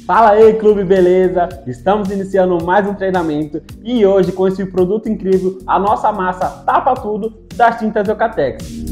Fala aí, clube, beleza? Estamos iniciando mais um treinamento e hoje com esse produto incrível, a nossa massa tapa tudo das tintas Eucatex.